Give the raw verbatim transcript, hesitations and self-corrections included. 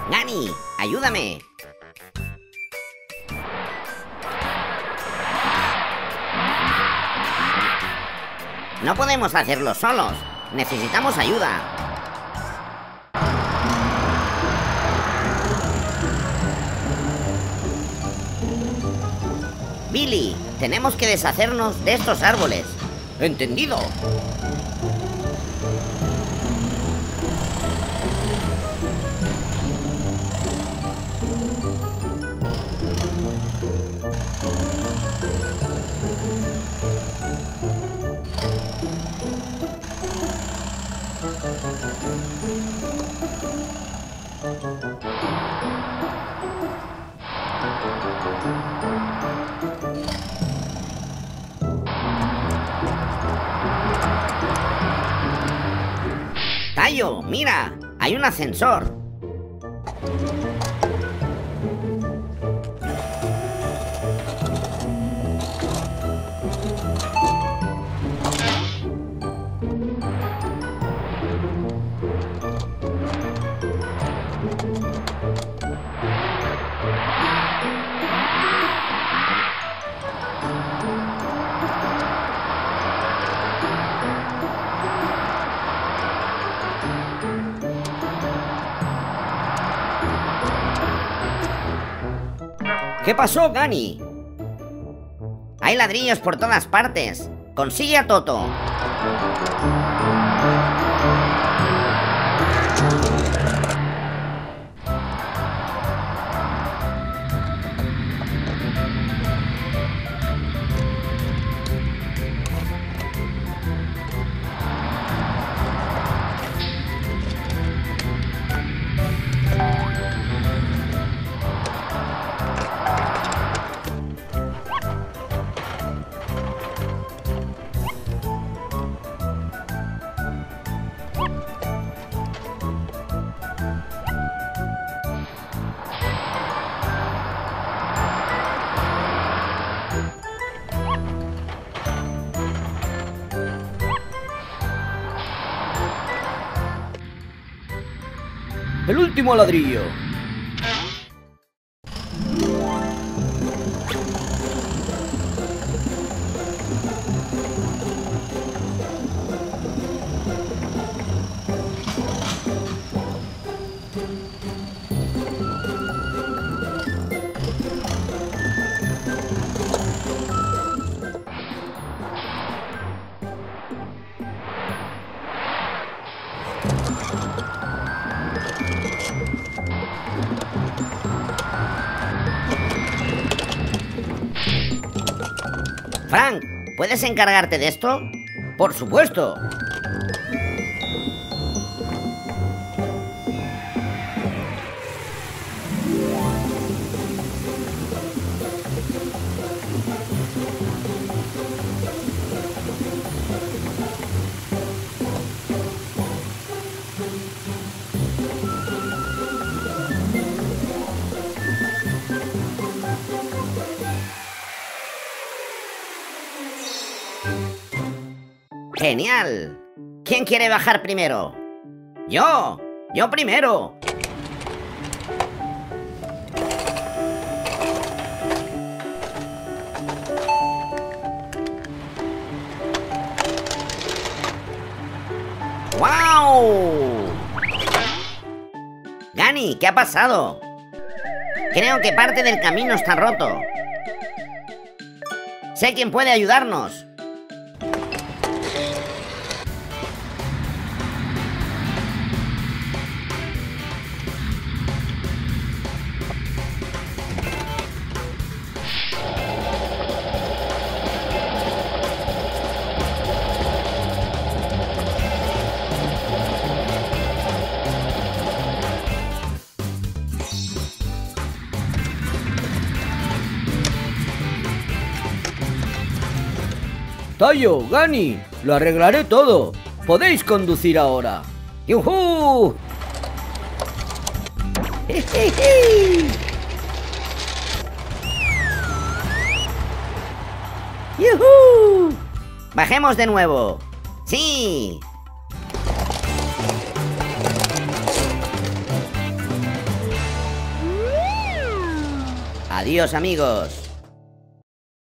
Gani, ayúdame. No podemos hacerlo solos. Necesitamos ayuda. Billy, tenemos que deshacernos de estos árboles. ¿Entendido? Tayo, mira, hay un ascensor. ¿Qué pasó, Gani? Hay ladrillos por todas partes. Consigue a Toto. El último ladrillo. Frank, ¿puedes encargarte de esto? Por supuesto. ¡Genial! ¿Quién quiere bajar primero? ¡Yo! ¡Yo primero! ¡Guau! Gani, ¿qué ha pasado? Creo que parte del camino está roto. Sé quién puede ayudarnos. Tayo, Gani, lo arreglaré todo. Podéis conducir ahora. ¡Yujú! ¡Yujú! Bajemos de nuevo. ¡Sí! Adiós, amigos.